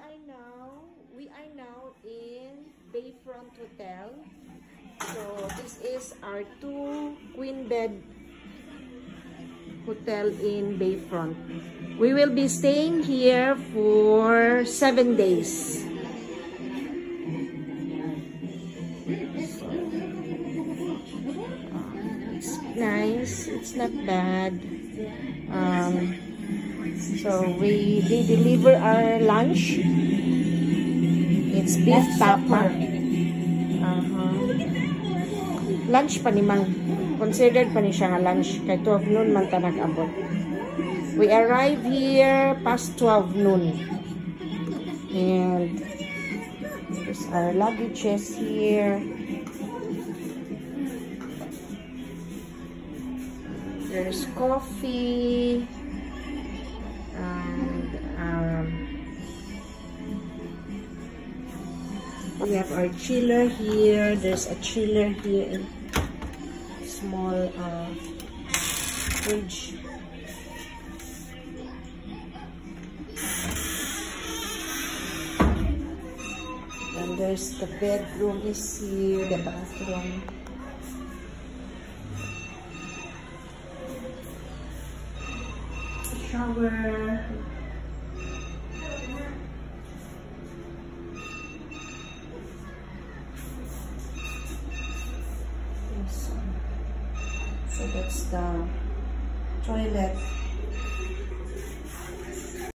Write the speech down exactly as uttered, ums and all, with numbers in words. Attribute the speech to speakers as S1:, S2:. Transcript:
S1: are now we are now in Bayfront Hotel. So this is our two queen bed hotel in Bayfront. We will be staying here for seven days. So, uh, it's nice. It's not bad. Um, so we, we deliver our lunch. It's beef tapa. Uh-huh. Lunch pa ni man. Considered pa ni siya nga lunch. Kay twelve noon man ta nag-abot. We arrive here past twelve noon. And there's our luggages here. There's coffee. And um, we have our chiller here. There's a chiller here. Small uh, fridge. And there's the bedroom is here, the bathroom. Shower. Yes. So that's the toilet.